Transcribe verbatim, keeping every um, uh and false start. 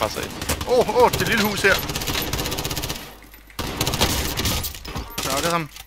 presser ind. Åh, oh, åh, oh, det lille hus her. Knokkede ham.